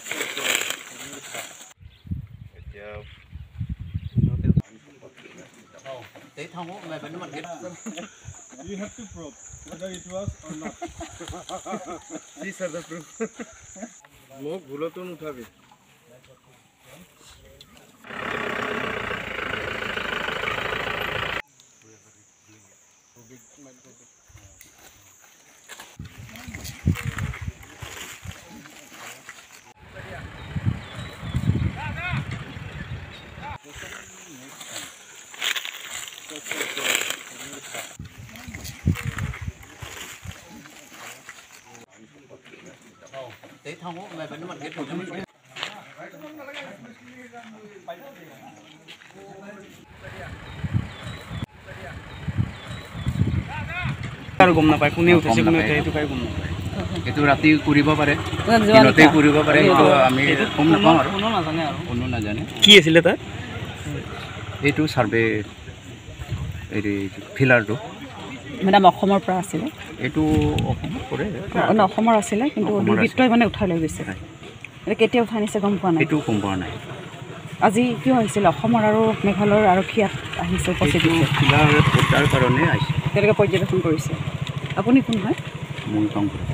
You have to prove whether it was or not. These are the proof. Mo bhulo to uthabe. Tế thông á, mày vẫn mặc cái đồ trong này. আৰু গম নাপায় কোনে উঠিছে কোনে উঠে এইটো কাই গম নাপায় এইটো ৰাতি কৰিব পাৰে দিনতে কৰিব পাৰে এইটো আমি গম নাপাওঁ আৰু কোনো নাজানে কি আছিলে তাত এইটো সাৰ্ভে এই ফিলাৰটো মেডাম অসমৰ পৰা আছিলে এইটো অসমৰ কৰে অসমৰ আছিলে কিন্তু দুৰ্বৃত্তই মানে উঠাই লৈ গৈছে এটা কেতিয়া উঠাই নিছে গম পোৱা নাই এইটো গম পোৱা নাই আজি কি হৈছিল অসমৰ আৰু মেঘালয়ৰ আৰক্ষীয়াত আহিছে উপস্থিত ফিলাৰ তাৰ কাৰণে আহিছে তেওঁলোকে পৰ্যবেক্ষণ কৰিছে আপুনি কোন হয় মই কাম কৰোঁ